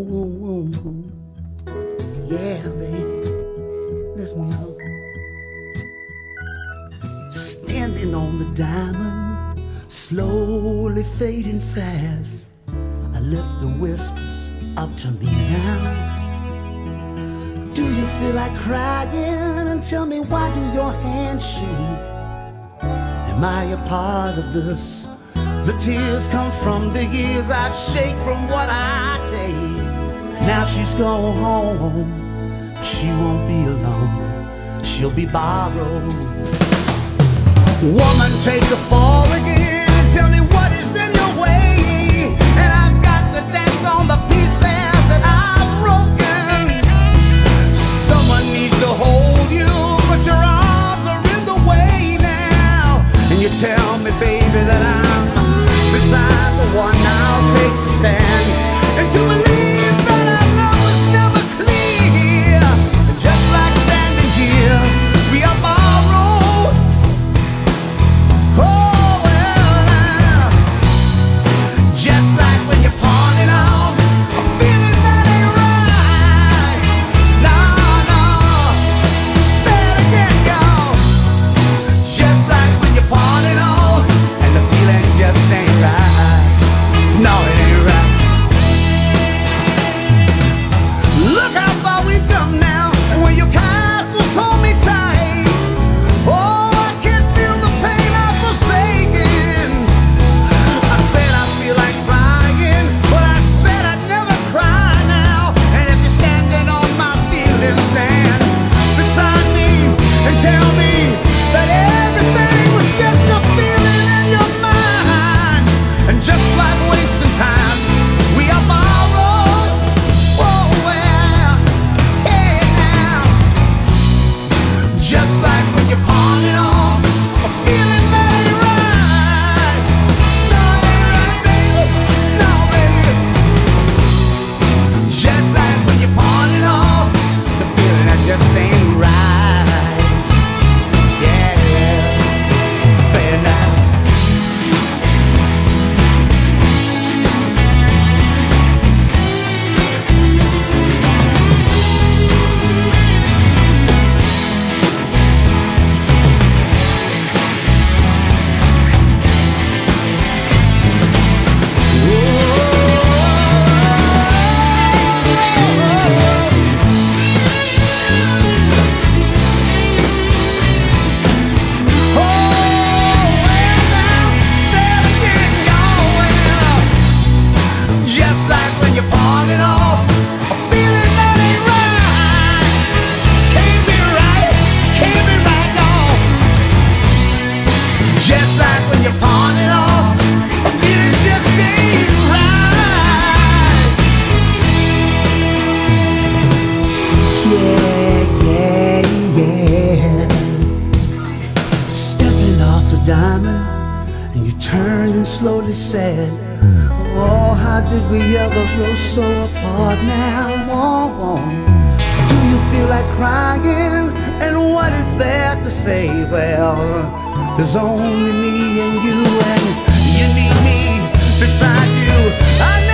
Yeah, baby. Listen, y'all. Standing on the diamond, slowly fading fast. I left the whispers up to me now. Do you feel like crying? And tell me, why do your hands shake? Am I a part of this? The tears come from the years I shake from what I take. Now she's gone home. She won't be alone. She'll be borrowed. Woman, take the fall again and tell me what is in your way. And I've got to dance on the pieces that I've broken. Someone needs to hold you, but your arms are in the way now. And you tell me, baby, that I'm beside the one I'll take the stand. And to believe that our love was never clear. Just like standing here, we are borrowed. Oh, well, now. Just like when you're pawning off a feeling that ain't right. No, no. Say it again, y'all. Just like when you're pawning off and the feeling just ain't right. No, it ain't right. Look how far we've come now, and when your kindness was hold me tight. Oh, I can't feel the pain I've forsaken. I said I feel like crying, but I said I'd never cry now. And if you're standing on my feelings, stand beside me and tell me that everything was just a feeling in your mind. And just like wasting time, we are borrowed. Oh, well, yeah. Just like when you're pawning off a feeling that ain't right. No, it ain't right, baby. No, baby. Just like when you're pawning off the feeling that just ain't right. Yeah, baby, now. Just like when you're pawning off a feeling that ain't right. Can't be right, no. Just like when you're pawning off a feeling just ain't right. Yeah. Stepping off the diamond, and you turn and slowly said, oh, how did we ever grow so apart now? Oh, do you feel like crying? And what is there to say? Well, there's only me and you need me beside you.